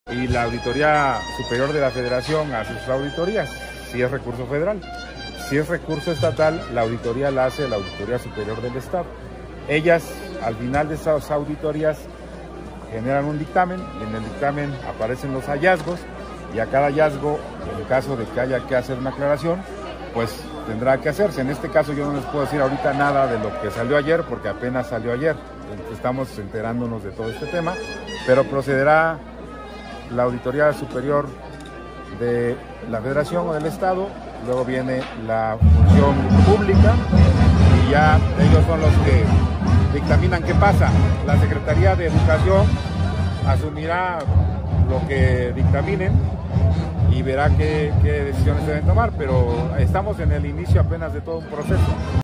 y la Auditoría Superior de la Federación hace sus auditorías, si es recurso federal. Si es recurso estatal, la auditoría la hace la Auditoría Superior del Estado. Ellas, al final de esas auditorías, generan un dictamen y en el dictamen aparecen los hallazgos y a cada hallazgo, en caso de que haya que hacer una aclaración, pues tendrá que hacerse. En este caso yo no les puedo decir ahorita nada de lo que salió ayer porque apenas salió ayer. Estamos enterándonos de todo este tema, pero procederá la Auditoría Superior de la Federación o del Estado, luego viene la Función Pública y ya ellos son los que dictaminan qué pasa. La Secretaría de Educación asumirá lo que dictaminen y verá qué decisiones deben tomar, pero estamos en el inicio apenas de todo un proceso.